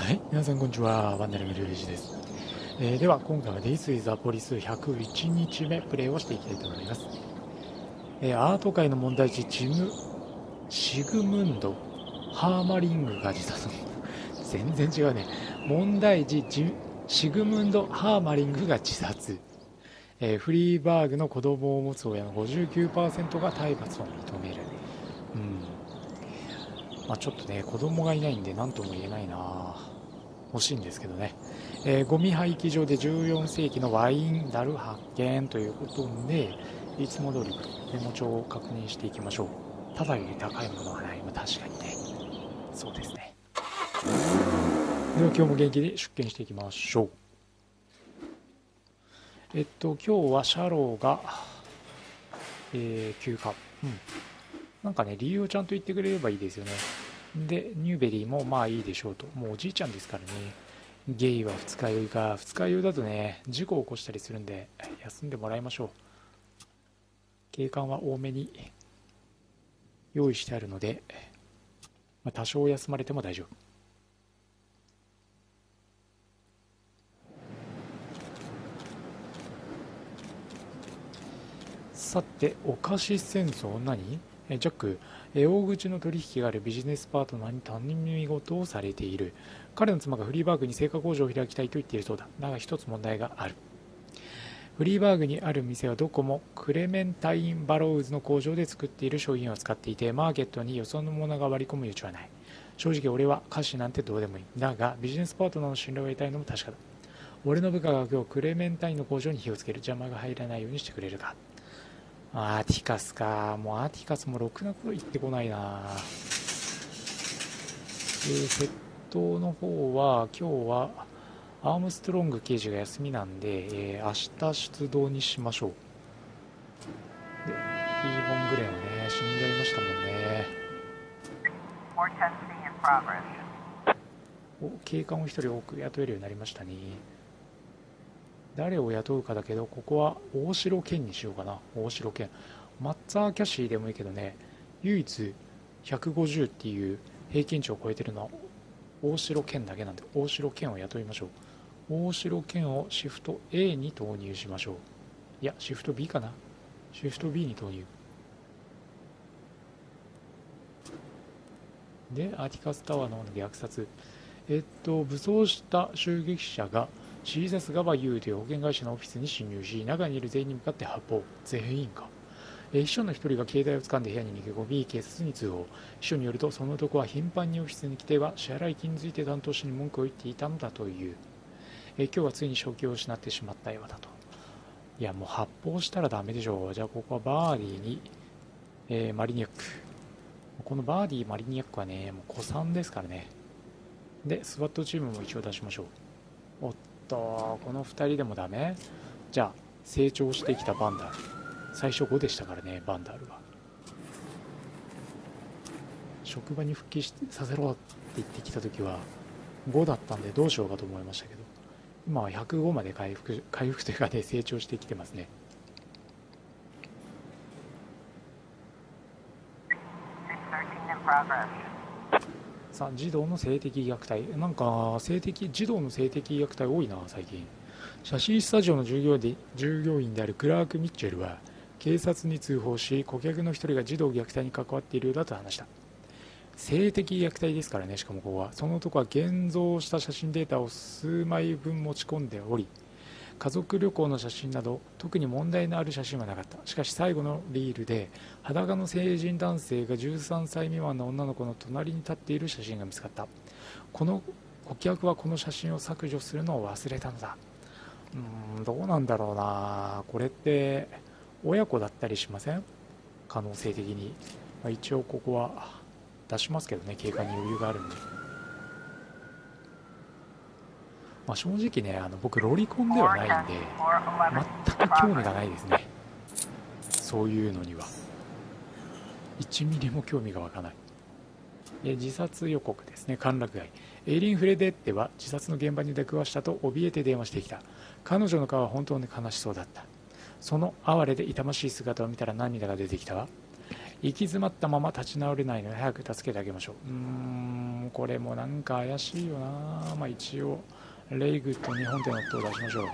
はい、皆さんこんにちは。ワンダリングルージです。では今回は This is a Police 101日目プレイをしていきたいと思います。アート界の問題児シグムンド・ハーマリングが自殺。全然違うね。問題児シグムンド・ハーマリングが自殺。フリーバーグの子供を持つ親の 59% が体罰を認める。ちょっとね、子供がいないんで何とも言えないな。欲しいんですけどね。ゴミ廃棄場で14世紀のワイン樽発見ということで、いつも通りメモ帳を確認していきましょう。ただより高いものがない。確かにね。そうですね。では今日も元気に出勤していきましょう。今日はシャローが、休暇。なんかね、理由をちゃんと言ってくれればいいですよね。で、ニューベリーもまあいいでしょうと。もうおじいちゃんですからね。ゲイは二日酔いか。二日酔いだとね、事故を起こしたりするんで、休んでもらいましょう。警官は多めに用意してあるので、多少休まれても大丈夫。さて、お菓子戦争何？ジャック、大口の取引があるビジネスパートナーに他人見事をされている。彼の妻がフリーバーグに製菓工場を開きたいと言っているそうだ。だが一つ問題がある。フリーバーグにある店はどこもクレメンタイン・バローズの工場で作っている商品を使っていて、マーケットによそのものが割り込む余地はない。正直俺は菓子なんてどうでもいい。だがビジネスパートナーの信頼を得たいのも確かだ。俺の部下が今日クレメンタインの工場に火をつける。邪魔が入らないようにしてくれるか。アーティカスか。もうアーティカスもろくなこと言ってこないな。窃盗の方は今日はアームストロング刑事が休みなんで、明日出動にしましょう。で、イーボン・グレンはね、死んじゃいましたもんね。警官を一人多く雇えるようになりましたね。誰を雇うかだけど、ここは大城健にしようかな。大城健。マッツァー・キャシーでもいいけどね、唯一150っていう平均値を超えてるのは大城健だけなんで、大城健を雇いましょう。大城健をシフト A に投入しましょう。いや、シフト B かな。シフト B に投入。で、アーティカスタワーの虐殺。武装した襲撃者がシーザス・ガバユーという保険会社のオフィスに侵入し、中にいる全員に向かって発砲。全員か。秘書の一人が携帯を掴んで部屋に逃げ込み、警察に通報。秘書によると、その男は頻繁にオフィスに来ては支払い金について担当者に文句を言っていたのだという。今日はついに正気を失ってしまったようだと。いや、もう発砲したらダメでしょう。じゃあここはバーディーに、マリニャック。このバーディー、マリニャックはね、もう古参ですからね。で、スワットチームも一応出しましょう。おっと、この2人でもダメ？じゃあ、成長してきたバンダール。最初5でしたからね、バンダールは。職場に復帰させろって言ってきた時は5だったんでどうしようかと思いましたけど、今は105まで回復というかね、成長してきてますね。さあ、児童の性的虐待。なんか児童の性的虐待多いな最近。写真スタジオの従業員であるクラーク・ミッチェルは警察に通報し、顧客の一人が児童虐待に関わっているようだと話した。性的虐待ですからね。しかもここはその男は現像した写真データを数枚分持ち込んでおり、家族旅行の写真など特に問題のある写真はなかった。しかし最後のリールで裸の成人男性が13歳未満の女の子の隣に立っている写真が見つかった。この顧客はこの写真を削除するのを忘れたのだ。どうなんだろうな。これって親子だったりしません？可能性的に、一応ここは出しますけどね、警官に余裕があるんで。正直ね、僕ロリコンではないんで全く興味がないですね。そういうのには1ミリも興味が湧かない。自殺予告ですね。歓楽街。エイリン・フレデッテは自殺の現場に出くわしたと怯えて電話してきた。彼女の顔は本当に悲しそうだった。その哀れで痛ましい姿を見たら涙が出てきたわ。 行き詰まったまま立ち直れないので早く助けてあげましょう。これもなんか怪しいよな。まあ一応レイグッド日本での夫を出しましょう。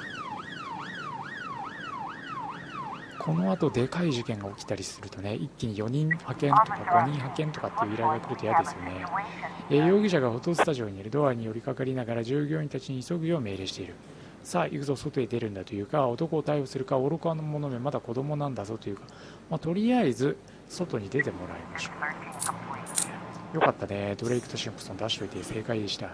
この後でかい事件が起きたりするとね、一気に4人派遣とか5人派遣とかっていう依頼が来ると嫌ですよね。容疑者がフォトスタジオにいる。ドアに寄りかかりながら従業員たちに急ぐよう命令している。さあ行くぞ、外へ出るんだというか、男を逮捕するか、愚かな者めまだ子供なんだぞというか、まあ、とりあえず外に出てもらいましょう。よかったね、ドレイクとシンプソン出しといて正解でした。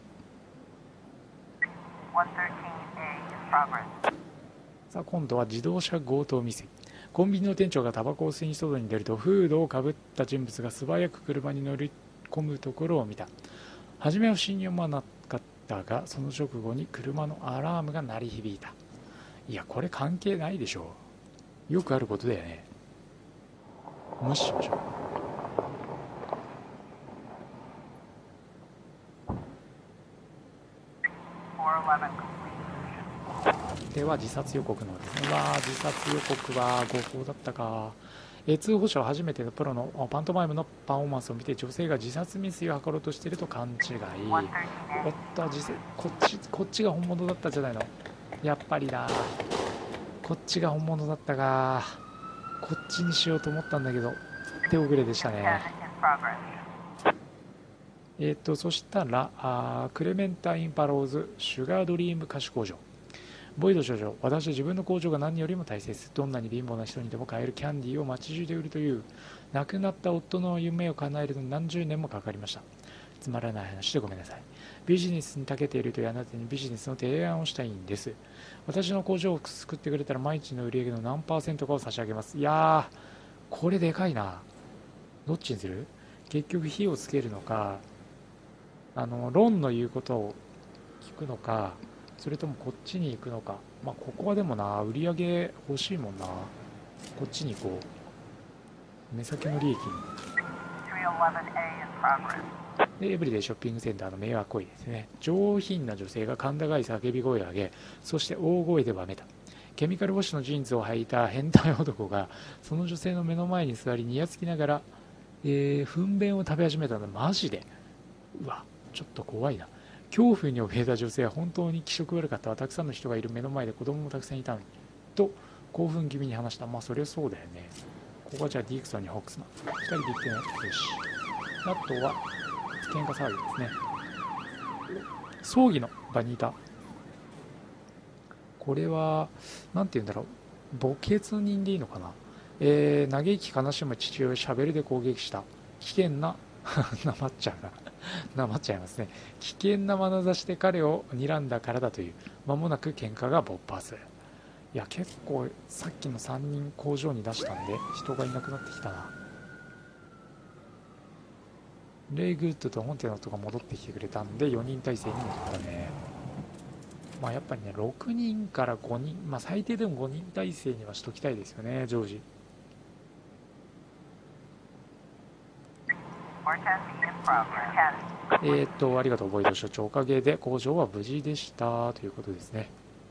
さあ今度は自動車強盗未遂。コンビニの店長がタバコを吸いに外に出ると、フードをかぶった人物が素早く車に乗り込むところを見た。初めは不審に思わなかったが、その直後に車のアラームが鳴り響いた。いやこれ関係ないでしょう。よくあることだよね。無視しましょう。では自殺予告のですね。自殺予告は誤報だったか。通報者は初めてのプロのパントマイムのパフォーマンスを見て、女性が自殺未遂を図ろうとしていると勘違い。おっと、こっちが本物だったじゃないの。やっぱりだ、こっちが本物だったか。こっちにしようと思ったんだけど手遅れでしたね。そしたらクレメンタイン・パローズシュガードリーム菓子工場。ボイド少女、私は自分の工場が何よりも大切。どんなに貧乏な人にでも買えるキャンディーを街中で売るという。亡くなった夫の夢を叶えるのに何十年もかかりました。つまらない話でごめんなさい。ビジネスに長けているというあなたにビジネスの提案をしたいんです。私の工場を救ってくれたら毎日の売り上げの何%かを差し上げます。いやー、これでかいな。どっちにする？結局火をつけるのか、ロンの言うことを聞くのか、それともこっちに行くのか。まあここはでもな、売り上げ欲しいもんな。こっちに行こう。目先の利益に。でエブリデイショッピングセンターの迷惑行為ですね。上品な女性が甲高い叫び声を上げ、そして大声でわめた。ケミカルウォッシュのジーンズを履いた変態男がその女性の目の前に座り、にやつきながら、糞便を食べ始めたんだ。マジで。うわ、ちょっと怖いな。恐怖に怯えた女性は本当に気色悪かったわ。たくさんの人がいる目の前で子供もたくさんいたのに。と興奮気味に話した。まあそりゃそうだよね。ここはじゃあディークソンにホックスマン。2人で行ってね。よし。あとは喧嘩騒ぎですね。葬儀の場にいた。これはなんて言うんだろう。墓穴人でいいのかな。嘆き悲しむ父親をシャベルで攻撃した。危険ななまっちゃうな。なまっちゃいますね。危険な眼差しで彼を睨んだからだという。間もなく喧嘩が勃発。いや結構さっきの3人工場に出したんで人がいなくなってきたな。レイグッドと本店のとが戻ってきてくれたんで4人体制に戻ったね。まあやっぱりね6人から5人、まあ最低でも5人体制にはしときたいですよね、常時。ありがとうボイド所長、おかげで工場は無事でしたということですね。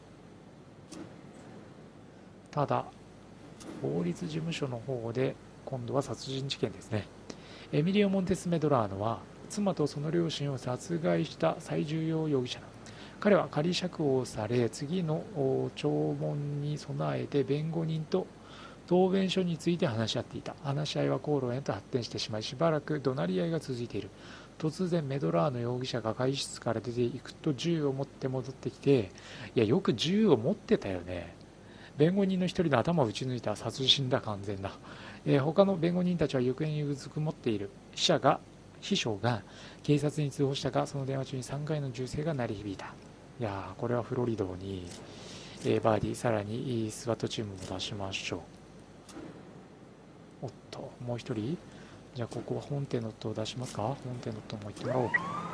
ただ法律事務所の方で今度は殺人事件ですね。エミリオ・モンテス・メドラーノは妻とその両親を殺害した最重要容疑者だ。彼は仮釈放され、次の聴聞に備えて弁護人と答弁書について話し合っていた。話し合いは口論へと発展してしまい、しばらく怒鳴り合いが続いている。突然メドラーノ容疑者が会議室から出ていくと銃を持って戻ってきて、いやよく銃を持ってたよね。弁護人の一人の頭を撃ち抜いた。殺人だ完全な。他の弁護人たちは行方にうずくもっている。秘書が警察に通報したが、その電話中に3回の銃声が鳴り響いた。いやーこれはフロリドに、バーディー、さらにスワットチームも出しましょう。おっともう一人。じゃあここは本店の音を出しますか。本店の音も言ってもらおう。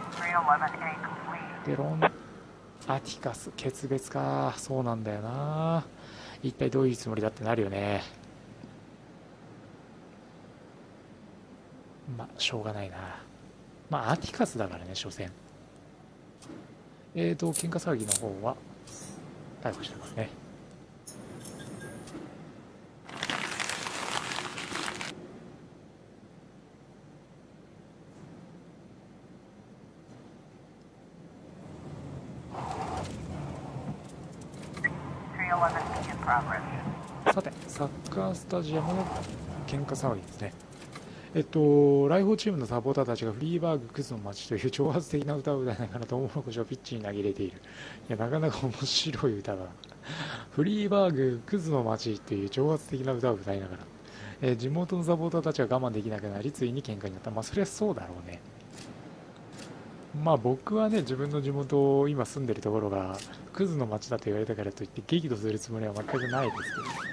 でロン・アティカス決別か。そうなんだよな。一体どういうつもりだってなるよね。まあしょうがないな。まあアティカスだからね、所詮。喧嘩騒ぎの方は逮捕してますね。 さて、サッカースタジアムの喧嘩騒ぎですね。来訪チームのサポーターたちがフリーバーグクズの街という挑発的な歌を歌いながらトウモロコシをピッチに投げ入れている。いや、なかなか面白い歌だな。フリーバーグクズの街という挑発的な歌を歌いながら、地元のサポーターたちは我慢できなくなり、ついに喧嘩になった。まあ、そりゃそうだろうね。まあ僕はね、自分の地元、今住んでるところがクズの街だと言われたからといって激怒するつもりは全くないです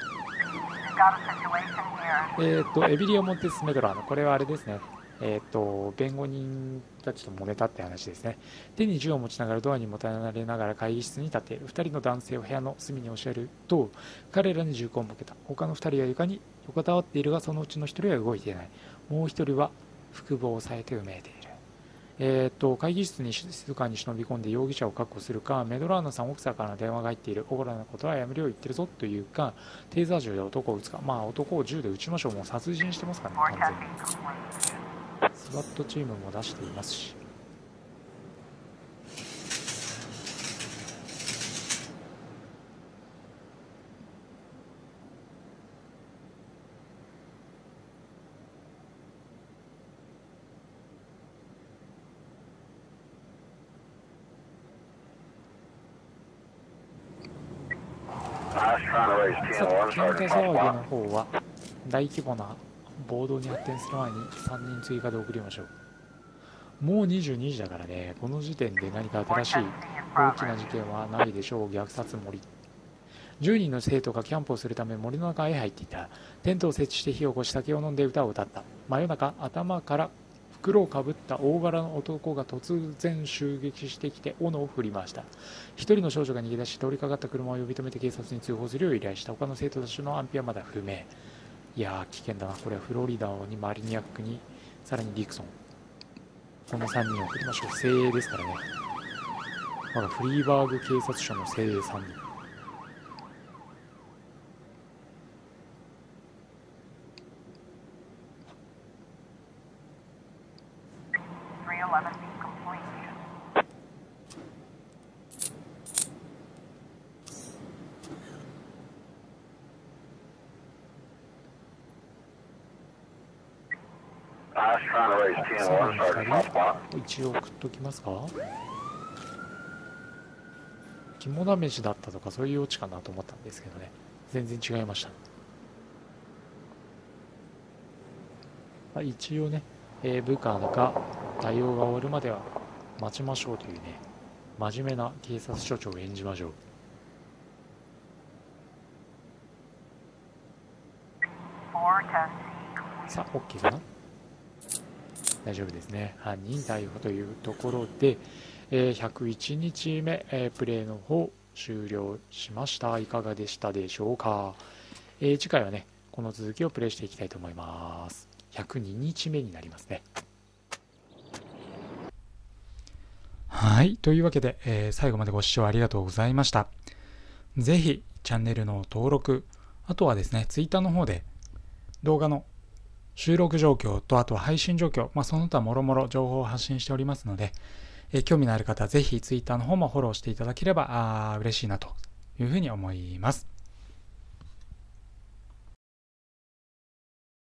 けど。エビリオ・モンテス・メドラーの、これはあれですね。弁護人たちと揉めたって話ですね。手に銃を持ちながらドアにもたれながら会議室に立っている2人の男性を部屋の隅に押しやると、彼らに銃口を向けた。他の2人は床に横たわっているが、そのうちの1人は動いていない。もう1人は腹部を押さえてうめいている。会議室に静かに忍び込んで容疑者を確保するか、メドラーナさん奥さんからの電話が入っている、おこらなことはやめるよう言ってるぞというか、テーザー銃で男を撃つか、まあ男を銃で撃ちましょう。もう殺人してますからね、完全に。スワットチームも出していますし。さて、喧嘩騒ぎの方は大規模な暴動に発展する前に3人追加で送りましょう。もう22時だからね、この時点で何か新しい大きな事件はないでしょう。虐殺森。10人の生徒がキャンプをするため森の中へ入っていた。テントを設置して火を起こし酒を飲んで歌を歌った。真夜中、頭から袋をかぶった大柄の男が突然襲撃してきて斧を振り回した。一人の少女が逃げ出し、通りかかった車を呼び止めて警察に通報するよう依頼した。他の生徒たちの安否はまだ不明。いやー、危険だな。これはフロリダにマリニャックに、さらにディクソン、この3人を送りましょう。精鋭ですからね。まだフリーバーグ警察署の精鋭3人。一応送っときますか。肝試しだったとかそういうオチかなと思ったんですけどね、全然違いました。一応ね、部下が対応が終わるまでは待ちましょうというね、真面目な警察署長を演じましょう。さあ OK かな、大丈夫ですね。犯人逮捕というところで、101日目、プレイの方終了しました。いかがでしたでしょうか。次回はね、この続きをプレイしていきたいと思います。102日目になりますね。はい、というわけで、最後までご視聴ありがとうございました。ぜひチャンネルの登録、あとはですね、Twitter の方で動画の収録状況と、あとは配信状況、その他もろもろ情報を発信しておりますので、興味のある方はぜひ Twitter の方もフォローしていただければ嬉しいなというふうに思います。